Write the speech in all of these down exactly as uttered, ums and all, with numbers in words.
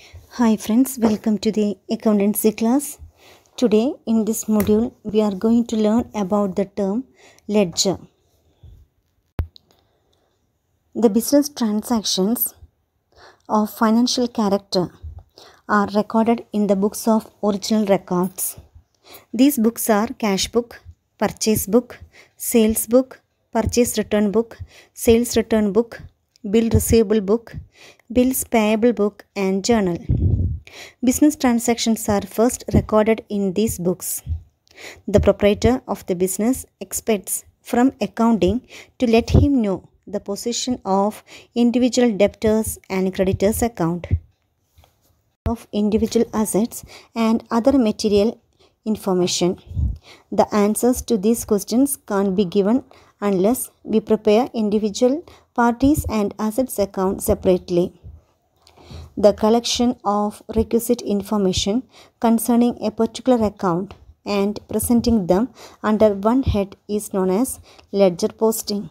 Hi friends, welcome to the accountancy class. Today in this module we are going to learn about the term ledger. The business transactions of financial character are recorded in the books of original records. These books are cash book, purchase book, sales book, purchase return book, sales return book, bill receivable book, bills payable book and journal. Business transactions are first recorded in these books. The proprietor of the business expects from accounting to let him know the position of individual debtors and creditors account, of individual assets and other material information. The answers to these questions can't be given unless we prepare individual parties and assets account separately. The collection of requisite information concerning a particular account and presenting them under one head is known as ledger posting.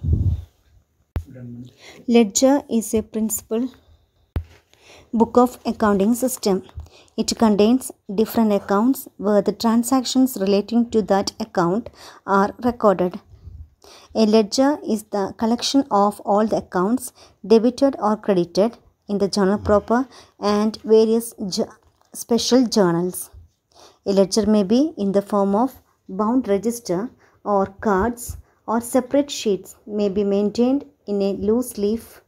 Ledger is a principal book of accounting system. It contains different accounts where the transactions relating to that account are recorded. A ledger is the collection of all the accounts debited or credited in the journal proper and various ju- special journals. A ledger may be in the form of bound register or cards, or separate sheets may be maintained in a loose leaf.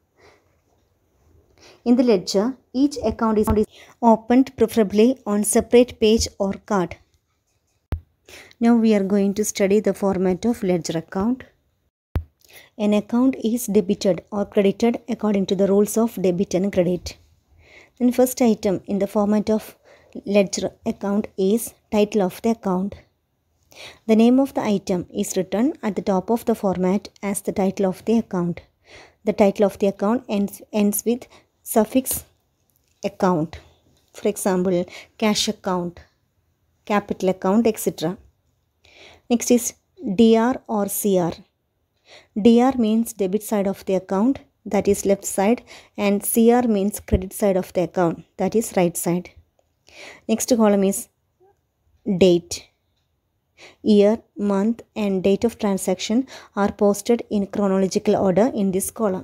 In the ledger, each account is opened preferably on separate page or card. Now we are going to study the format of ledger account. An account is debited or credited according to the rules of debit and credit. Then first item in the format of ledger account is title of the account. The name of the item is written at the top of the format as the title of the account. The title of the account ends, ends with suffix account. For example, cash account, capital account, et cetera. Next is D R or C R. D R means debit side of the account, that is left side, and C R means credit side of the account, that is right side. Next column is date. Year, month and date of transaction are posted in chronological order in this column.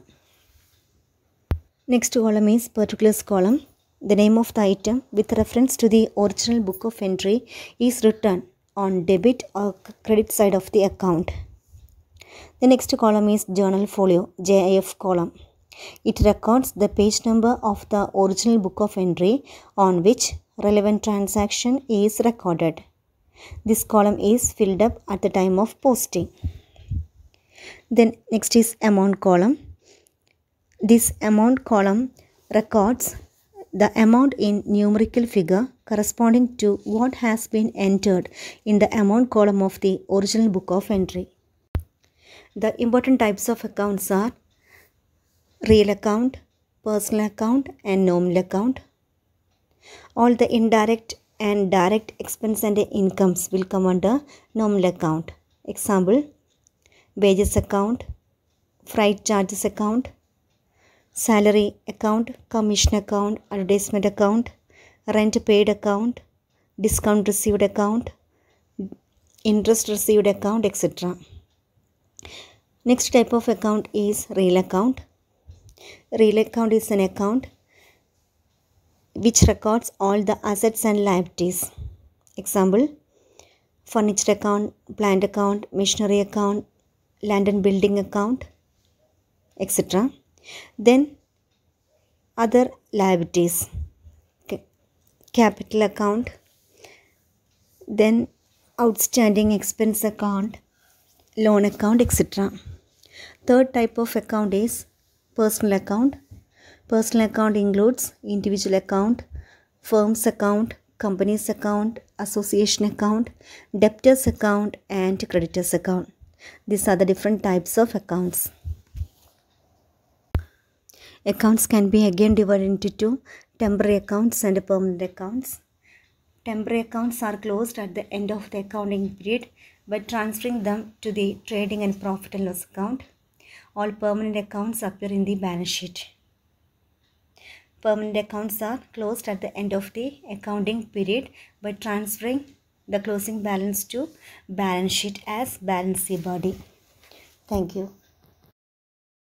Next column is particulars column. The name of the item with reference to the original book of entry is written on debit or credit side of the account. The next column is journal folio, J I F column. It records the page number of the original book of entry on which relevant transaction is recorded. This column is filled up at the time of posting. Then next is amount column. This amount column records the amount in numerical figure corresponding to what has been entered in the amount column of the original book of entry. The important types of accounts are real account, personal account and nominal account. All the indirect and direct expense and incomes will come under nominal account. Example, wages account, freight charges account, salary account, commission account, advertisement account, rent paid account, discount received account, interest received account, et cetera. Next type of account is real account. Real account is an account which records all the assets and liabilities. Example, furniture account, plant account, machinery account, land and building account, et cetera. Then other liabilities, capital account, then outstanding expense account, loan account, et cetera. Third type of account is personal account. Personal account includes individual account, firm's account, company's account, association account, debtor's account and creditor's account. These are the different types of accounts. Accounts can be again divided into two, temporary accounts and permanent accounts. Temporary accounts are closed at the end of the accounting period by transferring them to the trading and profit and loss account. All permanent accounts appear in the balance sheet. permanent accounts are closed at the end of the accounting period by transferring the closing balance to balance sheet as balance sheet body. Thank you.